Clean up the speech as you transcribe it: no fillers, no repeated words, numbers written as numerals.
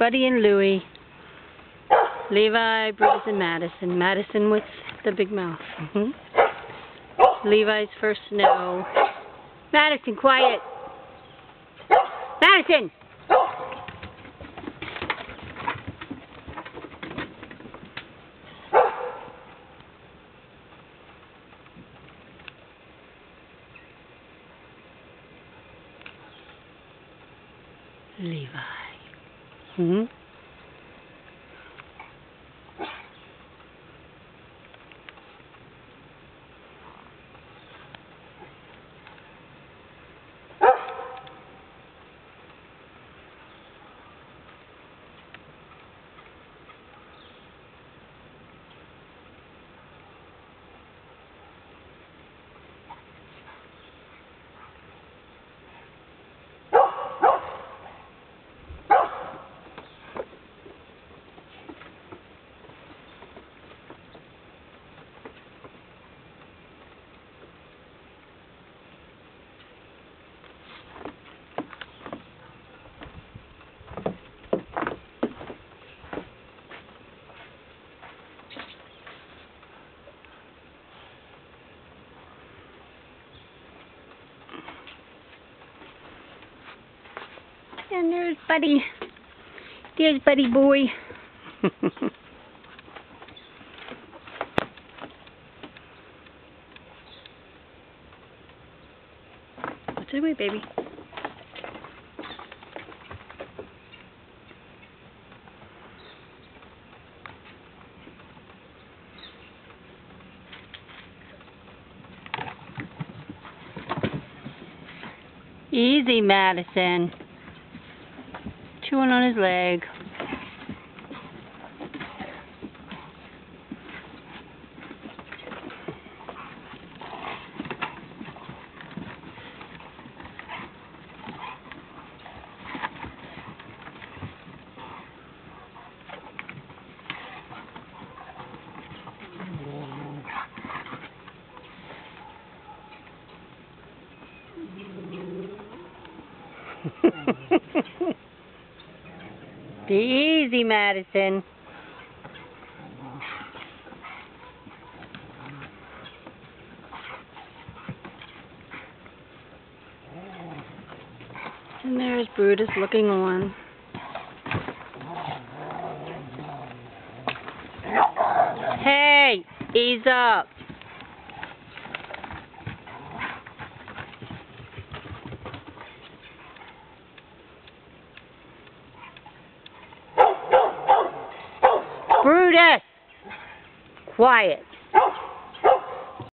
Buddy and Louie. Levi, Brutus, and Madison. Madison with the big mouth. Levi's first snow. Madison, quiet. Madison! Levi. And there's Buddy. There's Buddy boy. What's it way, baby? Easy, Madison. Chewing on his leg. Be easy, Madison. And there's Brutus looking on. Hey, ease up. Brutus! Quiet.